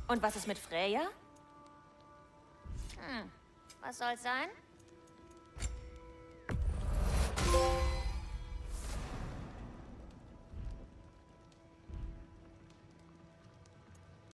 Und was ist mit Freya? Hm, was soll's sein?